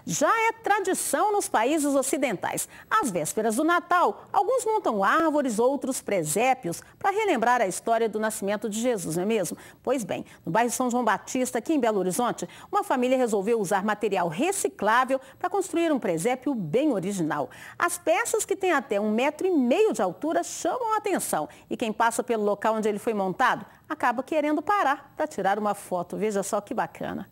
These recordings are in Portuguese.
Já é tradição nos países ocidentais. Às vésperas do Natal, alguns montam árvores, outros presépios, para relembrar a história do nascimento de Jesus, não é mesmo? Pois bem, no bairro São João Batista, aqui em Belo Horizonte, uma família resolveu usar material reciclável para construir um presépio bem original. As peças, que têm até 1,5 metro de altura, chamam a atenção. E quem passa pelo local onde ele foi montado, acaba querendo parar para tirar uma foto. Veja só que bacana.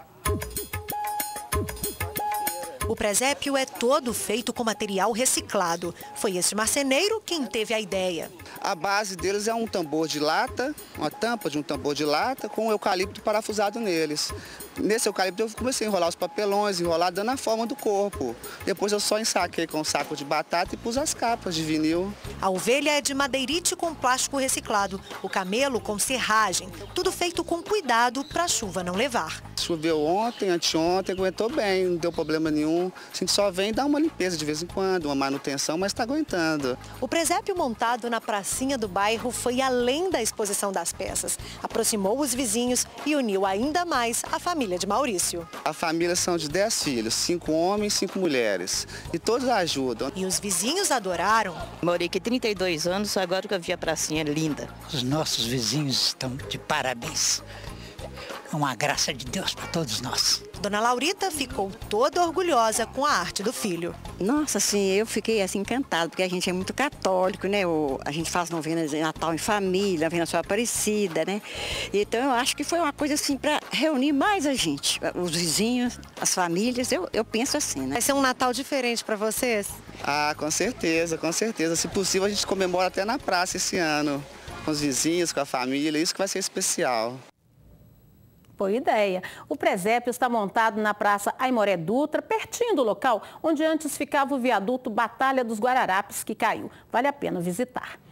O presépio é todo feito com material reciclado. Foi esse marceneiro quem teve a ideia. A base deles é um tambor de lata, uma tampa de um tambor de lata com eucalipto parafusado neles. Nesse eucalipto eu comecei a enrolar os papelões, dando a forma do corpo. Depois eu só ensaquei com um saco de batata e pus as capas de vinil. A ovelha é de madeirite com plástico reciclado, o camelo com serragem. Tudo feito com cuidado para a chuva não levar. Choveu ontem, anteontem, aguentou bem, não deu problema nenhum. A gente só vem dar uma limpeza de vez em quando, uma manutenção, mas está aguentando. O presépio montado na pracinha do bairro foi além da exposição das peças. Aproximou os vizinhos e uniu ainda mais a família de Maurício. A família são de 10 filhos, 5 homens, 5 mulheres. E todos ajudam. E os vizinhos adoraram. Morei aqui 32 anos, agora que eu vi a pracinha linda. Os nossos vizinhos estão de parabéns. É uma graça de Deus para todos nós. Dona Laurita ficou toda orgulhosa com a arte do filho. Nossa, assim, eu fiquei assim encantada, porque a gente é muito católico, né? A gente faz novenas de Natal em família, novena Sua Aparecida, né? Então eu acho que foi uma coisa assim para reunir mais a gente, os vizinhos, as famílias, eu penso assim, né? Vai ser um Natal diferente para vocês? Ah, com certeza, com certeza. Se possível a gente comemora até na praça esse ano, com os vizinhos, com a família, isso que vai ser especial. Boa ideia. O presépio está montado na Praça Aimoré Dutra, pertinho do local onde antes ficava o viaduto Batalha dos Guararapes, que caiu. Vale a pena visitar.